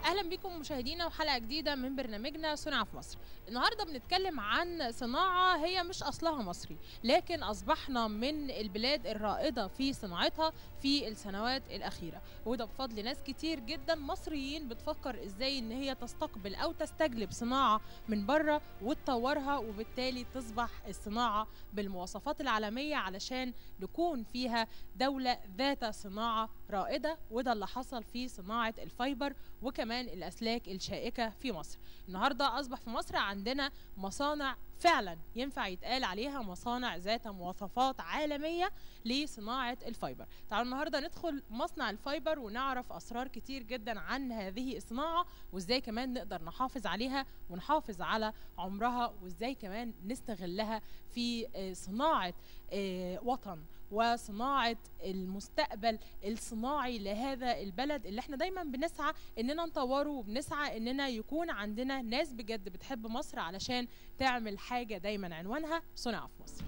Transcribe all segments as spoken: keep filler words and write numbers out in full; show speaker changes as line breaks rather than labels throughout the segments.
اهلا بكم مشاهدينا وحلقه جديده من برنامجنا صنع في مصر. النهارده بنتكلم عن صناعه هي مش اصلها مصري، لكن اصبحنا من البلاد الرائده في صناعتها في السنوات الاخيره، وده بفضل ناس كتير جدا مصريين بتفكر ازاي ان هي تستقبل او تستجلب صناعه من بره وتطورها، وبالتالي تصبح الصناعه بالمواصفات العالميه علشان نكون فيها دوله ذات صناعه رائده. وده اللي حصل في صناعه الفايبر وكمان الأسلاك الشائكة في مصر. النهاردة أصبح في مصر عندنا مصانع فعلا ينفع يتقال عليها مصانع ذات مواصفات عالمية لصناعة الفايبر. تعالوا النهاردة ندخل مصنع الفايبر ونعرف أسرار كتير جدا عن هذه الصناعة، وإزاي كمان نقدر نحافظ عليها ونحافظ على عمرها، وإزاي كمان نستغلها في صناعة وطن وصناعة المستقبل الصناعي لهذا البلد اللي احنا دايما بنسعى اننا نطوره، وبنسعى اننا يكون عندنا ناس بجد بتحب مصر علشان تعمل حاجة دايما عنوانها صنع في مصر.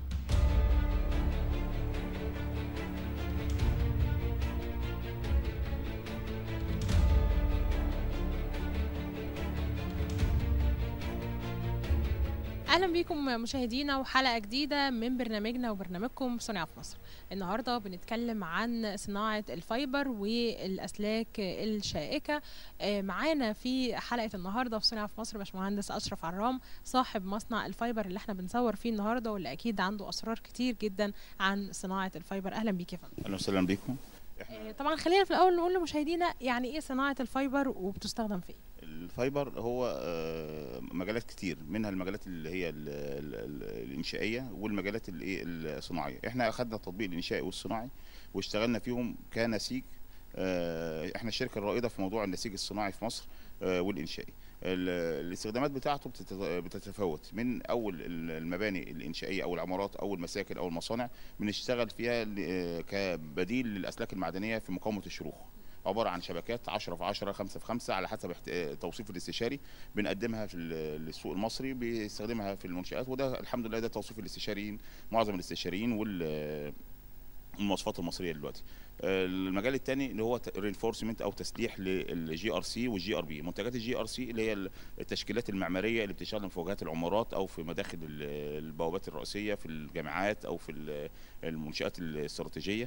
اهلا بيكم مشاهدينا وحلقه جديده من برنامجنا وبرنامجكم صنع في مصر. النهارده بنتكلم عن صناعه الفايبر والاسلاك الشائكه. معانا في حلقه النهارده في صنع في مصر باشمهندس اشرف عرام، صاحب مصنع الفايبر اللي احنا بنصور فيه النهارده، واللي اكيد عنده اسرار كتير جدا عن صناعه الفايبر. اهلا بيك يا فندم.
اهلا وسهلا بيكم.
طبعا خلينا في الاول نقول لمشاهدينا يعني ايه صناعه الفايبر وبتستخدم في ايه؟
الفايبر هو مجالات كتير، منها المجالات اللي هي ال ال ال الانشائيه والمجالات الايه الصناعيه. احنا اخذنا التطبيق الانشائي والصناعي واشتغلنا فيهم كنسيج. احنا الشركه الرائده في موضوع النسيج الصناعي في مصر والانشائي. الاستخدامات بتاعته بتتفاوت من اول المباني الانشائيه او العمارات او المساكن او المصانع، بنشتغل فيها كبديل للاسلاك المعدنيه في مقاومه الشروخ، عباره عن شبكات عشرة في عشرة خمسة في خمسة على حسب توصيف الاستشاري، بنقدمها في السوق المصري بيستخدمها في المنشآت، وده الحمد لله ده توصيف الاستشاريين، معظم الاستشاريين وال المواصفات المصريه دلوقتي. المجال الثاني اللي هو رينفورسمنت او تسليح للجي ار سي والجي ار بي. منتجات الجي ار سي اللي هي التشكيلات المعماريه اللي بتشتغل في واجهات العمارات او في مداخل البوابات الرئيسيه في الجامعات او في المنشات الاستراتيجيه.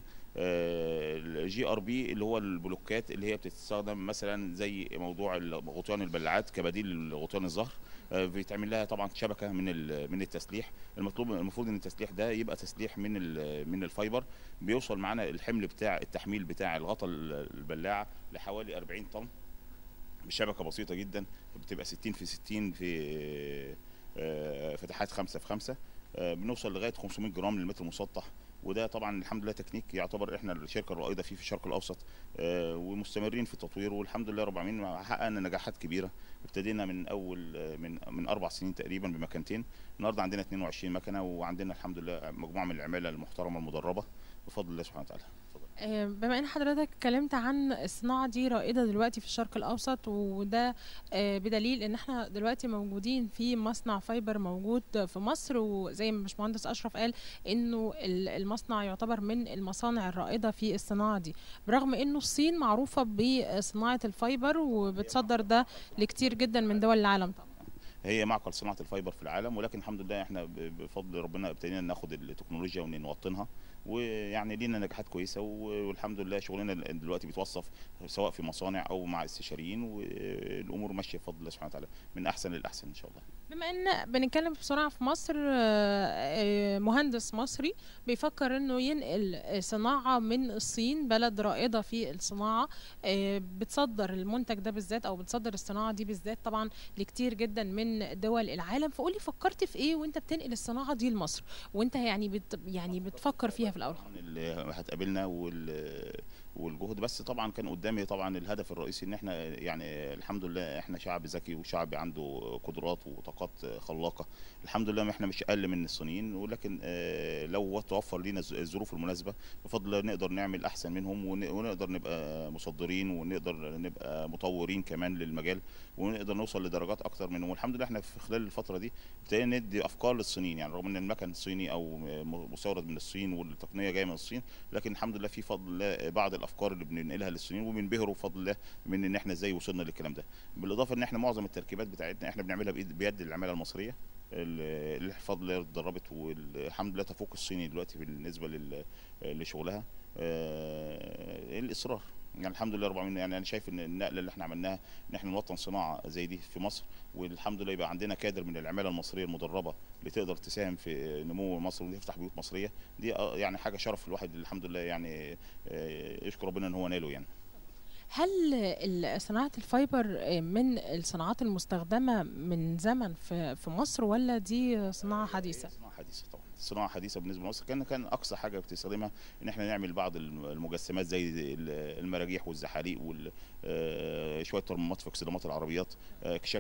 الجي ار بي اللي هو البلوكات اللي هي بتستخدم مثلا زي موضوع غطيان البلاعات كبديل لغطيان الظهر، بيتعمل لها طبعا شبكه من من التسليح. المطلوب المفروض ان التسليح ده يبقى تسليح من من الفايبر، بيوصل معانا الحمل بتاع التحميل بتاع الغطا البلاعه لحوالي أربعين طن بشبكه بسيطه جدا، بتبقى ستين في ستين في فتحات خمسة في خمسة، بنوصل لغايه خمسمائة جرام للمتر مسطح. وده طبعا الحمد لله تكنيك يعتبر احنا الشركه الرائده فيه في الشرق الاوسط، ومستمرين في التطوير، والحمد لله رب العالمين حققنا نجاحات كبيره. ابتدينا من اول من من اربع سنين تقريبا بمكانتين، النهارده عندنا اثنين وعشرين مكنه، وعندنا الحمد لله مجموعه من العماله المحترمه المدربه بفضل الله سبحانه وتعالى.
بما ان حضرتك اتكلمت عن الصناعه دي رائده دلوقتي في الشرق الاوسط، وده بدليل ان احنا دلوقتي موجودين في مصنع فايبر موجود في مصر، وزي ما باشمهندس اشرف قال انه المصنع يعتبر من المصانع الرائده في الصناعه دي، برغم انه الصين معروفه بصناعه الفايبر وبتصدر ده لكتير جدا من دول العالم. طبعا
هي معقل صناعه الفايبر في العالم، ولكن الحمد لله احنا بفضل ربنا ابتدينا ناخد التكنولوجيا ونوطنها، ويعني لينا نجاحات كويسه، والحمد لله شغلنا دلوقتي بيتوصف سواء في مصانع او مع استشاريين، والامور ماشيه بفضل الله سبحانه وتعالى من احسن للاحسن ان شاء الله.
بما ان بنتكلم في صناعه في مصر، مهندس مصري بيفكر انه ينقل صناعه من الصين، بلد رائده في الصناعه بتصدر المنتج ده بالذات او بتصدر الصناعه دي بالذات طبعا لكتير جدا من دول العالم، فقولي فكرت في ايه وانت بتنقل الصناعه دي لمصر، وانت يعني بت يعني بتفكر فيها في الاول؟
اللي هتقابلنا وال والجهد، بس طبعا كان قدامي طبعا الهدف الرئيسي ان احنا يعني الحمد لله احنا شعب ذكي وشعب عنده قدرات وطاقات خلاقه، الحمد لله احنا مش اقل من الصينيين، ولكن لو توفر لنا الظروف المناسبه بفضل الله نقدر نعمل احسن منهم، ونقدر نبقى مصدرين، ونقدر نبقى مطورين كمان للمجال، ونقدر نوصل لدرجات اكتر منهم. والحمد لله احنا في خلال الفتره دي ابتدينا ندي افكار للصينيين، يعني رغم ان المكن صيني او مستورد من الصين والتقنيه جايه من الصين، لكن الحمد لله في فضل الله بعض الافكار اللي بننقلها للصينيين، وبينبهروا بفضل الله من ان احنا ازاي وصلنا للكلام ده. بالاضافه ان احنا معظم التركيبات بتاعتنا احنا بنعملها بإيد بيد العماله المصريه اللي بفضل الله اتدربت، والحمد لله تفوق الصيني دلوقتي بالنسبه لل- لشغلها. آه، الاصرار يعني الحمد لله رب العالمين. يعني انا شايف ان النقله اللي احنا عملناها ان احنا نوطن صناعه زي دي في مصر، والحمد لله يبقى عندنا كادر من العماله المصريه المدربه اللي تقدر تساهم في نمو مصر وتفتح بيوت مصريه. دي آه، يعني حاجه شرف الواحد الحمد لله، يعني آه، يشكر ربنا ان هو ناله يعني.
هل ال- صناعة الفايبر من الصناعات المستخدمة من زمن في في مصر، ولا دي صناعة
هي
حديثة؟
صناعه حديثه طبعا، صناعه حديثه بالنسبه لمصر. كان كان اقصى حاجه بتستخدمها ان احنا نعمل بعض الم- المجسمات زي ال- المراجيح والزحاليق وشويه ترميمات في اكسدامات العربيات، آه، كشاك.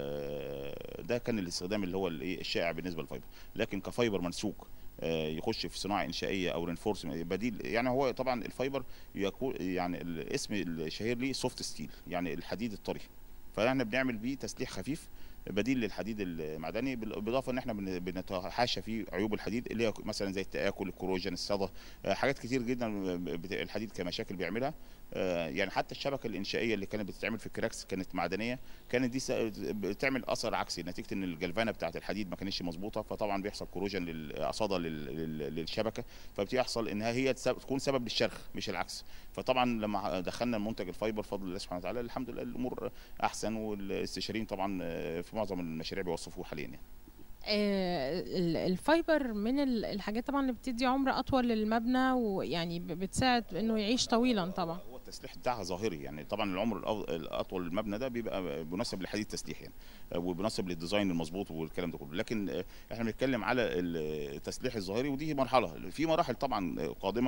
آه، ده كان الاستخدام اللي هو الايه الشائع بالنسبه للفايبر. لكن كفايبر منسوج آه، يخش في صناعه انشائيه او رينفورس بديل، يعني هو طبعا الفايبر يكون يعني الاسم الشهير ليه سوفت ستيل، يعني الحديد الطري. فاحنا بنعمل بيه تسليح خفيف بديل للحديد المعدني، بالاضافه ان احنا بن- بنتحاشى فيه عيوب الحديد اللي هي مثلا زي التاكل، الكوروجين، الصدى، آه، حاجات كتير جدا بت- الحديد كمشاكل بيعملها. آه، يعني حتى الشبكه الانشائيه اللي كانت بتتعمل في الكراكس كانت معدنيه، كانت دي س- بتعمل اثر عكسي نتيجه ان الجلفانه بتاعه الحديد ما كانتش مظبوطه، فطبعا بيحصل كوروجين لل- صدى لل- لل- للشبكه، فبتحصل انها هي تسبب- تكون سبب للشرخ مش العكس. فطبعا لما دخلنا منتج الفايبر بفضل الله سبحانه وتعالى الحمد لله الامور احسن، والاستشاريين طبعا آه، في معظم المشاريع بيوصفوه حاليا يعني.
آه، ال- الفايبر من ال- الحاجات طبعا اللي بتدي عمر اطول للمبنى، ويعني ب- بتساعد انه يعيش طويلا طبعا.
هو التسليح بتاعها ظاهري، يعني طبعا العمر الأف- الاطول للمبنى ده بيبقى مناسب لحديد التسليح يعني، آه، ومناسب للديزاين المظبوط والكلام ده كله. لكن آه، احنا بنتكلم على التسليح الظاهري، ودي مرحله في مراحل طبعا آه، قادمه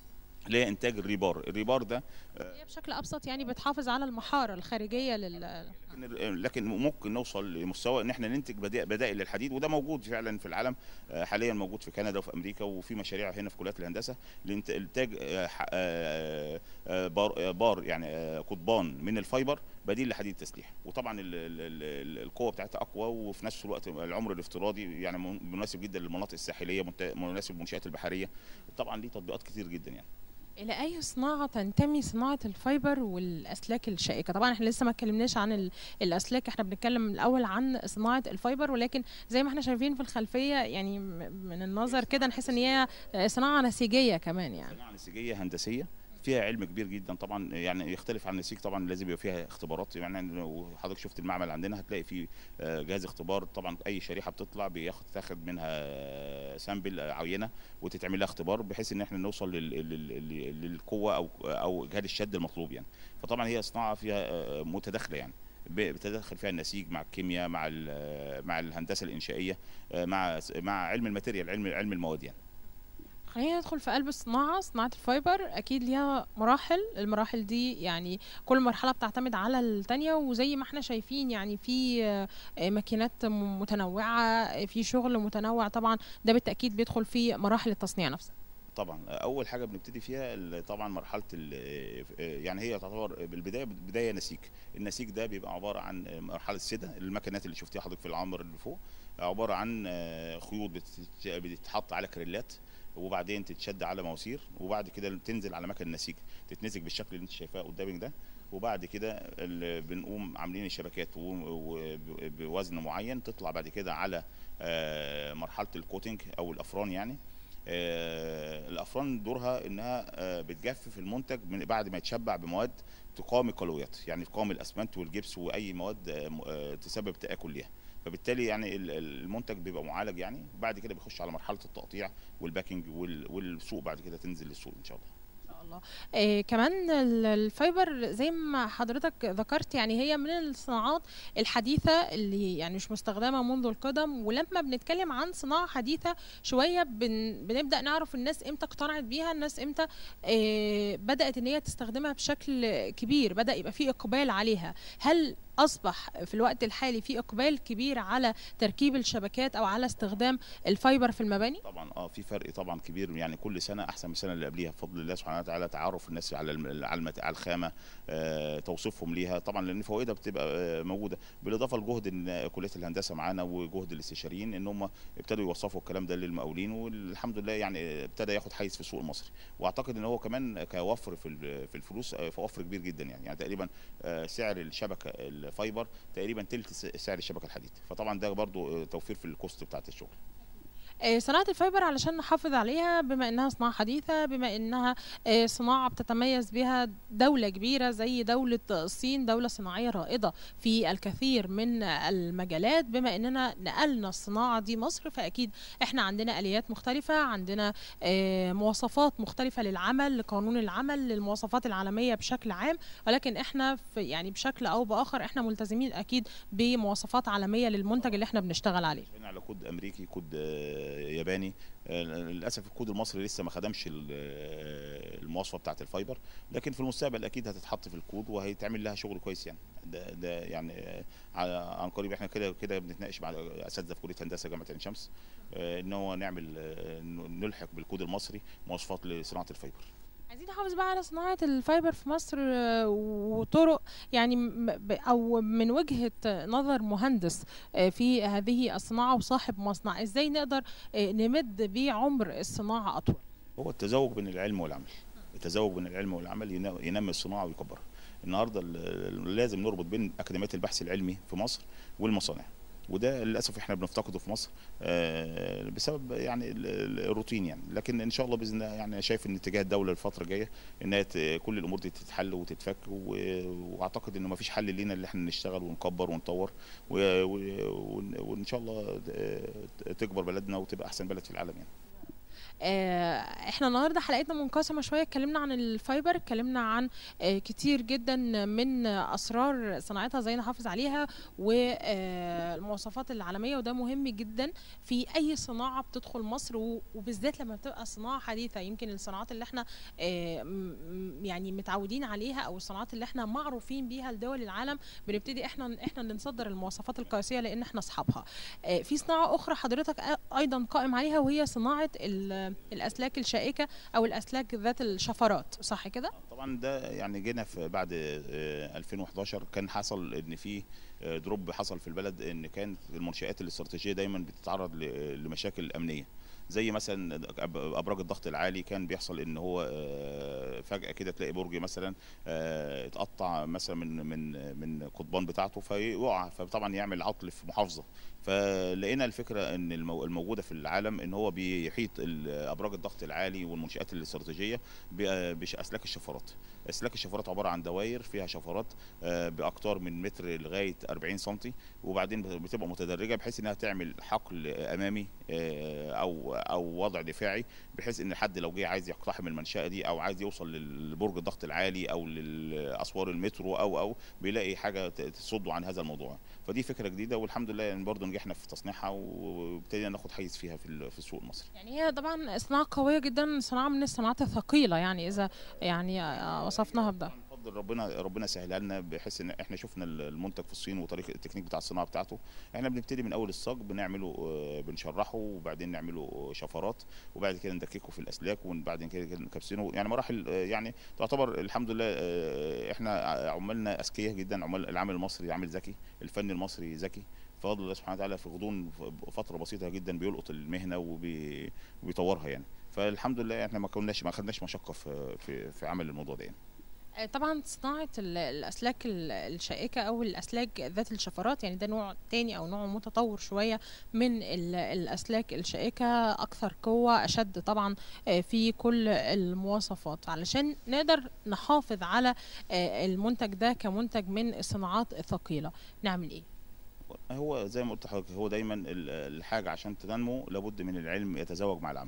لانتاج الريبار. الريبار ده
هي بشكل ابسط يعني بتحافظ على المحاره الخارجيه لل
لكن لكن ممكن نوصل لمستوى ان احنا ننتج بدائل بدائل للحديد، وده موجود فعلا في العالم. آه، حاليا موجود في كندا وفي امريكا، وفي مشاريع هنا في كليات الهندسه لانتاج آه، ح- آه، آه، بار آه، بار يعني آه، قضبان من الفايبر بديل لحديد التسليح. وطبعا ال- ال- ال- القوه بتاعتها اقوى، وفي نفس الوقت العمر الافتراضي يعني مناسب جدا للمناطق الساحليه، منت- مناسب للمنشات البحريه. طبعا ليه تطبيقات كتير جدا يعني.
الى اي صناعه تنتمي صناعه الفايبر والاسلاك الشائكه؟ طبعا احنا لسه ما اتكلمناش عن ال- الاسلاك، احنا بنتكلم الاول عن صناعه الفايبر، ولكن زي ما احنا شايفين في الخلفيه يعني م- من النظر كده نحس ان هي صناعه نسيجيه كمان يعني.
صناعه نسيجيه هندسيه فيها علم كبير جدا طبعا، يعني يختلف عن النسيج طبعا، لازم يبقى فيها اختبارات. يعني وحضرتك شفت المعمل عندنا هتلاقي فيه آه، جهاز اختبار. طبعا اي شريحه بتطلع بياخد تاخد منها سامبل عينه وتتعمل لها اختبار، بحيث ان احنا نوصل لل- لل- لل- للقوه او او اجهاد الشد المطلوب يعني. فطبعا هي صناعه فيها آه، متداخله يعني، ب- بتدخل فيها النسيج مع الكيمياء مع ال- مع الهندسه الانشائيه، آه، مع مع علم الماتيريال، علم علم المواد يعني.
خلينا ندخل في قلب الصناعة. صناعة الفايبر أكيد ليها مراحل، المراحل دي يعني كل مرحلة بتعتمد على التانية، وزي ما احنا شايفين يعني في آه، ماكينات م- متنوعة، في شغل متنوع طبعا، ده بالتأكيد بيدخل في مراحل التصنيع نفسها.
طبعا اول حاجه بنبتدي فيها ال- طبعا مرحله ال- يعني هي تعتبر بالبدايه بدايه نسيج. النسيج ده بيبقى عباره عن مرحله سده، المكنات اللي شفتيها حضرتك في العمر اللي فوق عباره عن آه، خيوط بتت- بتتحط على كريلات، وبعدين تتشد على مواسير، وبعد كده تنزل على مكن النسيج تتنسج بالشكل اللي انت شايفاه قدامك ده. وبعد كده ال- بنقوم عاملين الشبكات وبوزن معين، تطلع بعد كده على آه، مرحله الكوتنج او الافران يعني. آه، الافران دورها انها آه، بتجفف المنتج من بعد ما يتشبع بمواد تقاوم القلويات، يعني تقاوم الاسمنت والجبس واي مواد آه، م- آه، تسبب تاكل ليها. فبالتالي يعني ال- ال- المنتج بيبقى معالج يعني. بعد كده بيخش على مرحله التقطيع والباكينج وال- والسوق، بعد كده تنزل للسوق ان شاء الله.
شاء الله. إيه كمان ال- الفايبر زي ما حضرتك ذكرت يعني هي من الصناعات الحديثة اللي يعني مش مستخدمة منذ القدم، ولما بنتكلم عن صناعة حديثة شوية بن بنبدأ نعرف الناس امتى اقتنعت بيها، الناس امتى إيه بدأت ان هي تستخدمها بشكل كبير، بدأ يبقى في اقبال عليها. هل اصبح في الوقت الحالي في اقبال كبير على تركيب الشبكات او على استخدام الفايبر في المباني؟
طبعا اه في فرق طبعا كبير، يعني كل سنه احسن من السنه اللي قبليها بفضل الله سبحانه وتعالى. تعرف الناس على الم- على المت- على الخامه، آه، توصيفهم ليها طبعا، لان فوائدها بتبقى آه، موجوده، بالاضافه لجهد إن كليه الهندسه معانا وجهد الاستشاريين ان هم ابتدوا يوصفوا الكلام ده للمقاولين، والحمد لله يعني ابتدى ياخد حيز في السوق المصري. واعتقد ان هو كمان كوفر في ال- في الفلوس، آه، فوفر كبير جدا يعني يعني تقريبا آه، سعر الشبكه الفايبر تقريبا تلت سعر الشبكه الحديد، فطبعا ده برضو آه، توفير في الكوست بتاعت الشغل.
آه، صناعة الفايبر علشان نحافظ عليها، بما انها صناعة حديثة، بما انها آه، صناعة بتتميز بها دولة كبيرة زي دولة الصين، دولة صناعية رائدة في الكثير من المجالات، بما اننا نقلنا الصناعة دي مصر، فاكيد احنا عندنا اليات مختلفة، عندنا آه، مواصفات مختلفة للعمل، لقانون العمل، للمواصفات العالمية بشكل عام، ولكن احنا في يعني بشكل او باخر احنا ملتزمين اكيد بمواصفات عالمية للمنتج اللي احنا بنشتغل عليه.
شغالين على كود امريكي، كود آه، ياباني. آه، للاسف الكود المصري لسه ما خدمش ال- آه، المواصفه بتاعه الفايبر، لكن في المستقبل اكيد هتتحط في الكود وهيتعمل لها شغل كويس يعني. ده, ده يعني آه، على- عن قريب احنا كده كده بنتناقش مع اساتذه في كليه هندسه جامعه عين شمس، آه، ان هو نعمل آه، نلحق بالكود المصري مواصفات لصناعه الفايبر.
عايزين نحافظ بقى على صناعة الفايبر في مصر، آه، وطرق يعني م- ب- أو من وجهة نظر مهندس آه، في هذه الصناعة وصاحب مصنع، إزاي نقدر آه، نمد بيه عمر الصناعة أطول؟
هو التزاوج بين العلم والعمل، التزاوج بين العلم والعمل ينا- ينمي الصناعه ويكبرها. النهارده ال- لازم نربط بين اكاديميات البحث العلمي في مصر والمصانع، وده للاسف احنا بنفتقده في مصر آه، بسبب يعني ال- ال- الروتين يعني. لكن ان شاء الله باذن الله يعني شايف ان اتجاه الدوله الفتره الجايه انها ت- كل الامور دي تتحل وتتفك، و- واعتقد انه ما فيش حل لينا اللي احنا نشتغل ونكبر ونطور، و- و- وان شاء الله آه، تكبر بلدنا وتبقى احسن بلد في العالم يعني.
آه، احنا النهارده حلقتنا منقسمه شويه، اتكلمنا عن الفايبر، اتكلمنا عن آه، كتير جدا من اسرار صناعتها، ازاي نحافظ عليها، والمواصفات العالميه، وده مهم جدا في اي صناعه بتدخل مصر، و- وبالذات لما بتبقى صناعه حديثه. يمكن الصناعات اللي احنا آه، م- م- يعني متعودين عليها، او الصناعات اللي احنا معروفين بيها لدول العالم، بنبتدي احنا احنا اللي نصدر المواصفات القياسيه لان احنا اصحابها. آه، في صناعه اخرى حضرتك أ- ايضا قائم عليها، وهي صناعه ال- الاسلاك الشائكه او الاسلاك ذات الشفرات، صح كده؟
طبعا ده يعني جينا في بعد آه، ألفين وحداشر كان حصل ان في آه، دروب حصل في البلد، ان كانت المنشآت الاستراتيجيه دايما بتتعرض ل- لمشاكل امنيه، زي مثلا أب- ابراج الضغط العالي. كان بيحصل ان هو آه، فجاه كده تلاقي برج مثلا آه، اتقطع مثلا من من من القضبان بتاعته فيقع، فطبعا يعمل عطل في محافظه. فلقينا الفكره ان المو- الموجوده في العالم ان هو بيحيط ال- ابراج الضغط العالي والمنشآت الاستراتيجيه ب- باسلاك الشفرات. اسلاك الشفرات عباره عن دوائر فيها شفرات آه، باقطار من متر لغايه أربعين سنتي، وبعدين بتبقى متدرجه بحيث انها تعمل حقل امامي آه، او او وضع دفاعي، بحيث ان حد لو جه عايز يقتحم المنشاه دي او عايز يوصل للبرج الضغط العالي او لاسوار المترو او او بيلاقي حاجه ت- تصده عن هذا الموضوع. فدي فكره جديده والحمد لله يعني برضه نجحنا في تصنيعها وابتدينا ناخد حيز فيها في ال- في السوق المصري.
يعني هي طبعا صناعه قويه جدا، صناعه من الصناعات الثقيله، يعني اذا يعني آه، وصفناها بده.
طبعاً بفضل ربنا ربنا سهلها لنا، بحيث ان احنا شفنا المنتج في الصين وطريقه التكنيك بتاع الصناعه بتاعته. احنا بنبتدي من اول الصاج بنعمله آه، بنشرحه وبعدين نعمله شفرات وبعد كده ندككه في الاسلاك وبعدين كده نكبسينه، يعني مراحل آه، يعني تعتبر الحمد لله آه، احنا عمالنا اذكياء جدا. عمال العامل المصري عامل ذكي، الفني المصري ذكي بفضل الله سبحانه وتعالى. في غضون فتره بسيطه جدا بيلقط المهنه وبي- وبيطورها يعني. فالحمد لله احنا ما كناش ما خدناش مشقه في في في عمل الموضوع ده يعني.
آه، طبعا صناعة ال- الأسلاك ال- الشائكة أو الأسلاك ذات الشفرات، يعني ده نوع تاني أو نوع متطور شوية من ال- الأسلاك الشائكة، أكثر قوة، أشد طبعا آه، في كل المواصفات. علشان نقدر نحافظ على آه، المنتج ده كمنتج من الصناعات الثقيلة، نعمل إيه؟
هو زي ما قلت لحضرتك، هو دايما ال- الحاجه عشان تنمو لابد من العلم يتزاوج مع العمل.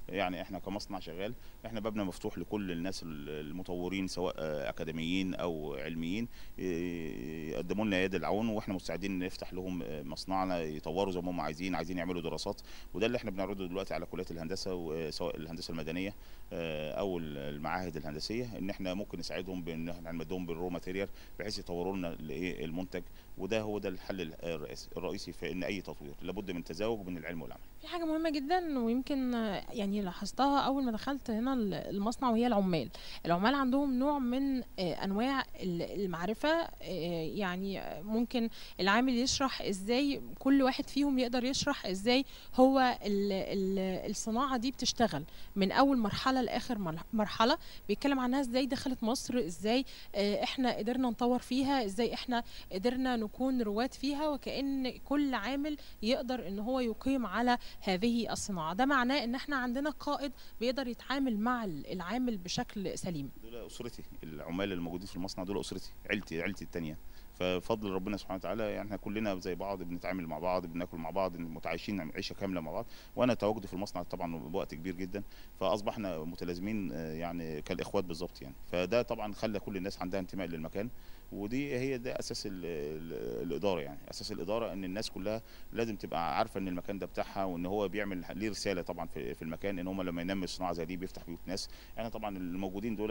يعني احنا كمصنع شغال، احنا بابنا مفتوح لكل الناس المطورين سواء اكاديميين او علميين يقدموا لنا يد العون، واحنا مستعدين نفتح لهم مصنعنا يطوروا زي ما هم عايزين عايزين يعملوا دراسات. وده اللي احنا بنعرضه دلوقتي على كليات الهندسه سواء الهندسه المدنيه او المعاهد الهندسيه، ان احنا ممكن نساعدهم بان احنا نمدهم بالرو ماتيريال بحيث يطوروا لنا المنتج. وده هو ده الحل الرئيسي الرئيسي في ان اي تطوير لابد من تزاوج بين العلم والعمل.
في حاجه مهمه جدا ويمكن يعني لاحظتها اول ما دخلت هنا المصنع، وهي العمال. العمال عندهم نوع من انواع المعرفه، يعني ممكن العامل يشرح ازاي، كل واحد فيهم يقدر يشرح ازاي هو الصناعه دي بتشتغل من اول مرحله لاخر مرحله، بيتكلم عنها ازاي دخلت مصر، ازاي احنا قدرنا نطور فيها، ازاي احنا قدرنا نكون رواد فيها، وكأن كل عامل يقدر ان هو يقيم على هذه الصناعه. ده معناه ان احنا عندنا قائد بيقدر يتعامل مع العامل بشكل سليم.
دول اسرتي، العمال الموجودين في المصنع دول اسرتي، عيلتي عيلتي الثانيه. ففضل ربنا سبحانه وتعالى يعني احنا كلنا زي بعض، بنتعامل مع بعض، بناكل مع بعض، متعايشين عيشه كامله مع بعض. وانا تواجدي في المصنع طبعا بوقت كبير جدا، فاصبحنا متلازمين يعني كالاخوات بالظبط يعني. فده طبعا خلى كل الناس عندها انتماء للمكان، ودي هي ده اساس ال ال الاداره يعني. اساس الاداره ان الناس كلها لازم تبقى عارفه ان المكان ده بتاعها، وان هو بيعمل ليه رساله طبعا في, في المكان، ان هم لما ينمي صناعه زي دي بيفتح بيوت ناس. يعني طبعا الموجودين دول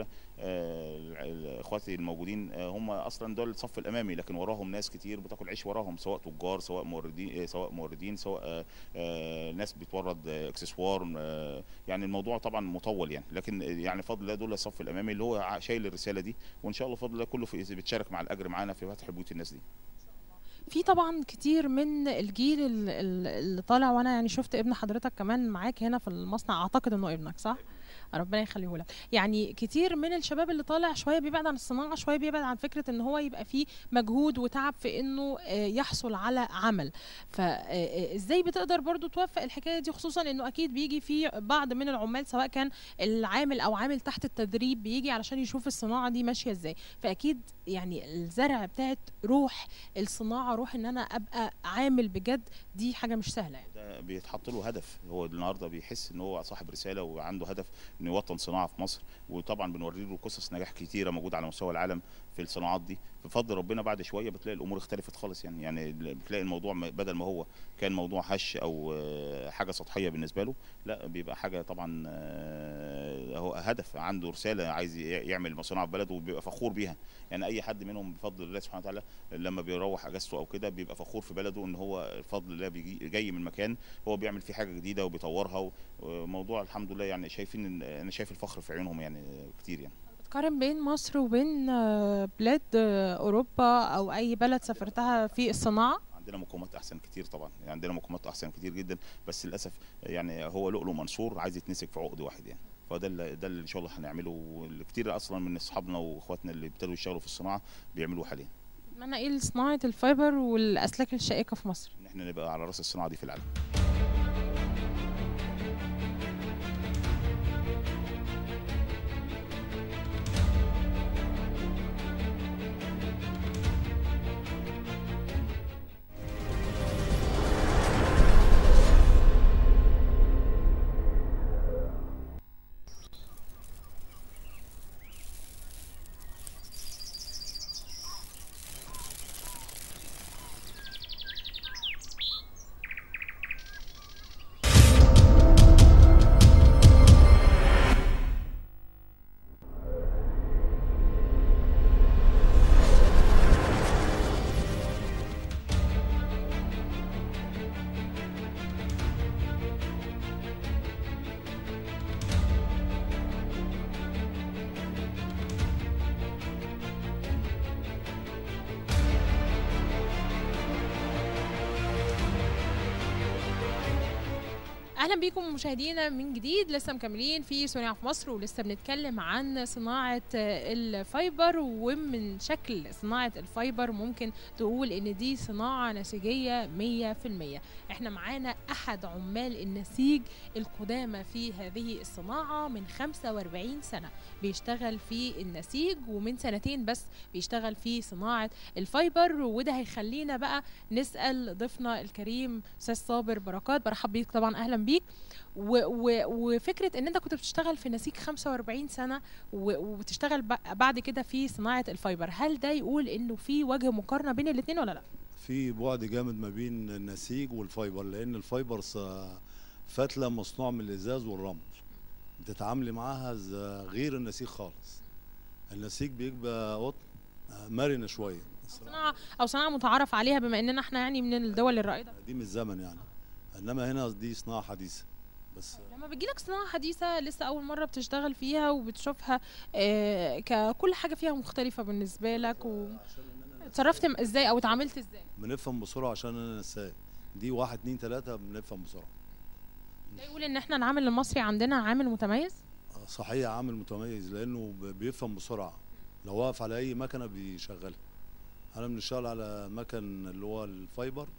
آه اخواتي الموجودين آه هم اصلا دول الصف الامامي، لكن وراهم ناس كتير بتاكل عيش وراهم، سواء تجار سواء موردين سواء موردين سواء آه آه ناس بتورد آه اكسسوار. آه يعني الموضوع طبعا مطول يعني، لكن يعني فضل الله دول الصف الامامي اللي هو شايل الرساله دي، وان شاء الله فضل الله كله في بيتشارك مع الاجر معانا في فتح بيوت الناس دي.
في طبعا كتير من الجيل اللي طالع، وانا يعني شفت ابن حضرتك كمان معاك هنا في المصنع، اعتقد انه ابنك صح؟ ربنا يخليه لك. يعني كتير من الشباب اللي طالع شويه بيبعد عن الصناعه، شويه بيبعد عن فكره ان هو يبقى فيه مجهود وتعب في انه يحصل على عمل. فازاي بتقدر برضو توفق الحكايه دي، خصوصا انه اكيد بيجي في بعض من العمال سواء كان العامل او عامل تحت التدريب بيجي علشان يشوف الصناعه دي ماشيه ازاي. فاكيد يعني الزرع بتاعت روح الصناعه، روح ان انا ابقى عامل بجد، دي حاجه مش سهله يعني.
ده بيتحط له هدف، هو النهارده بيحس ان هو صاحب رساله وعنده هدف انه يوطن صناعه في مصر. وطبعا بنوري له قصص نجاح كتيره موجوده على مستوى العالم في الصناعات دي. بفضل ربنا بعد شويه بتلاقي الامور اختلفت خالص يعني. يعني بتلاقي الموضوع بدل ما هو كان موضوع هش او حاجه سطحيه بالنسبه له، لا بيبقى حاجه طبعا هو هدف، عنده رساله عايز يعمل مصنع في بلده وبيبقى فخور بيها. يعني اي حد منهم بفضل الله سبحانه وتعالى لما بيروح اجازته او كده بيبقى فخور في بلده ان هو بفضل الله بيجي جاي من مكان هو بيعمل فيه حاجه جديده وبيطورها. وموضوع الحمد لله يعني شايفين، انا شايف الفخر في عيونهم يعني كتير يعني.
بتقارن بين مصر وبين بلاد اوروبا او اي بلد سافرتها في الصناعه؟
عندنا مقومات احسن كتير طبعا، يعني عندنا مقومات احسن كتير جدا، بس للاسف يعني هو لؤلؤ منصور عايز يتمسك في عقد واحد يعني. فده اللي ده اللي ان شاء الله هنعمله، كتير اصلا من اصحابنا واخواتنا اللي ابتدوا يشتغلوا في الصناعه بيعملوه حاليا.
اتمنى ايه لصناعه الفايبر والاسلاك الشائكه في مصر؟
ان احنا نبقى على راس الصناعه دي في العالم.
اهلا بيكم مشاهدينا من جديد، لسه مكملين في صناعه في مصر، ولسه بنتكلم عن صناعه الفايبر. ومن شكل صناعه الفايبر ممكن تقول ان دي صناعه نسيجيه مية في المية. احنا معانا احد عمال النسيج القدامى في هذه الصناعه، من خمسة وأربعين سنه بيشتغل في النسيج، ومن سنتين بس بيشتغل في صناعه الفايبر. وده هيخلينا بقى نسال ضيفنا الكريم استاذ صابر بركات. برحب بيك طبعا، اهلا بيك. بيك. و و وفكره ان انت كنت بتشتغل في نسيج خمسة وأربعين سنه وبتشتغل بعد كده في صناعه الفايبر، هل ده يقول انه في وجه مقارنه بين الاثنين ولا لا؟
في بعد جامد ما بين النسيج والفايبر، لان الفايبر فتله مصنوع من الازاز والرمل، بتتعاملي معاها غير النسيج خالص. النسيج بيبقى قطن مرنه شويه،
صناعه او صناعه متعارف عليها بما اننا احنا يعني من الدول الرائده
قديم الزمن يعني، انما هنا دي صناعه حديثه. بس
لما بتجيلك صناعه حديثه لسه اول مره بتشتغل فيها وبتشوفها آه ككل حاجه فيها مختلفه بالنسبه لك، اتصرفت ازاي او اتعاملت ازاي؟
بنفهم بسرعه عشان انا نساي دي واحد اتنين تلاته، بنفهم بسرعه.
ده يقول ان احنا العامل المصري عندنا عامل متميز؟
صحيح، عامل متميز لانه بيفهم بسرعه، لو واقف على اي مكنه بيشغلها. انا بنشتغل على مكن اللي هو الفايبر،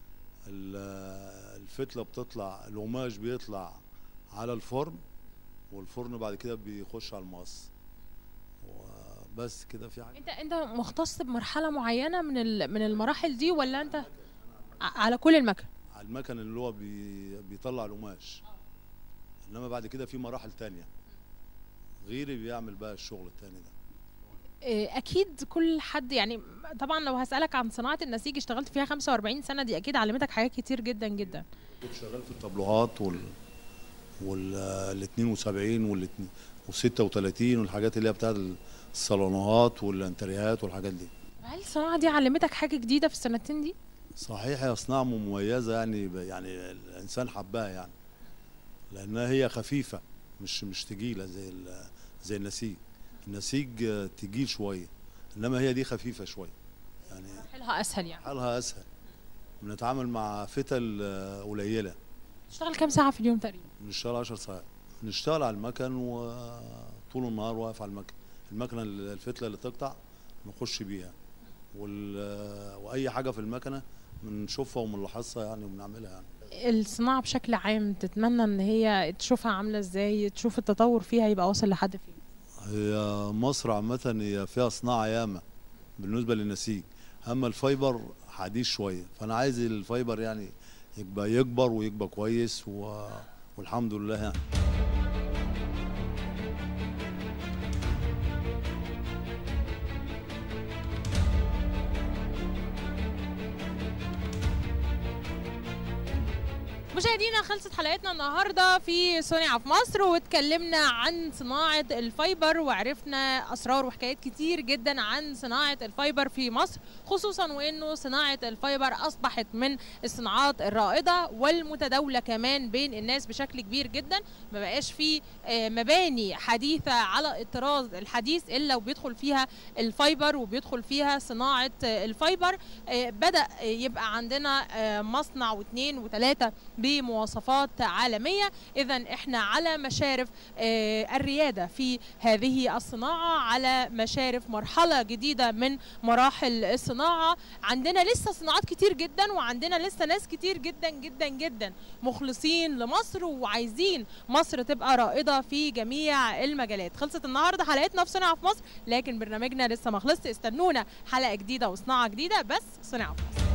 الفتله بتطلع، القماش بيطلع على الفرن، والفرن بعد كده بيخش على المقص، وبس كده. في حاجه
انت انت مختص بمرحله معينه من من المراحل دي ولا انت على كل المكن؟
على المكن اللي هو بي بيطلع القماش، انما بعد كده في مراحل تانية غيري بيعمل بقى الشغل التاني ده.
اكيد كل حد يعني، طبعا لو هسالك عن صناعه النسيج اشتغلت فيها خمسة وأربعين سنه، دي اكيد علمتك حاجات كتير جدا جدا.
كنت شغال في الطابلوهات وال وال اتنين وسبعين وال ستة وتلاتين والحاجات اللي هي بتاعت الصالونات والانتريهات والحاجات دي.
هل الصناعه دي علمتك حاجه جديده في السنتين دي؟
صحيح، هي صناعه مميزه يعني، يعني الانسان حبها يعني، لانها هي خفيفه، مش مش تقيله زي زي النسيج. النسيج تقيل شويه، انما هي دي خفيفه شويه يعني،
حالها اسهل يعني.
حالها اسهل، بنتعامل مع فتل قليله.
تشتغل كام ساعه في اليوم تقريبا؟
بنشتغل عشر ساعات، نشتغل على المكن وطول النهار واقف على المكن. المكنه الفتله اللي تقطع نخش بيها، واي حاجه في المكنه بنشوفها وبنلاحظها يعني وبنعملها يعني.
الصناعه بشكل عام تتمنى ان هي تشوفها عامله ازاي، تشوف التطور فيها يبقى واصل لحد فين؟
هي مصر عامه هي فيها صناعه ياما بالنسبه للنسيج، اما الفايبر حديث شويه، فانا عايز الفايبر يعني يبقى يكبر ويبقى كويس و... والحمد لله يعني.
مشاهدينا، خلصت حلقتنا النهارده في صنع في مصر، واتكلمنا عن صناعه الفايبر وعرفنا اسرار وحكايات كتير جدا عن صناعه الفايبر في مصر، خصوصا وانه صناعه الفايبر اصبحت من الصناعات الرائده والمتداوله كمان بين الناس بشكل كبير جدا. ما بقاش في مباني حديثه على الطراز الحديث الا وبيدخل فيها الفايبر وبيدخل فيها صناعه الفايبر. بدا يبقى عندنا مصنع واثنين وثلاثه بمواصفات عالمية. إذا إحنا على مشارف الريادة في هذه الصناعة، على مشارف مرحلة جديدة من مراحل الصناعة. عندنا لسه صناعات كتير جدا، وعندنا لسه ناس كتير جدا جدا جدا مخلصين لمصر وعايزين مصر تبقى رائدة في جميع المجالات. خلصت النهاردة حلقتنا في صنع في مصر، لكن برنامجنا لسه ما خلصش. استنونا حلقة جديدة وصناعة جديدة، بس صنع في مصر.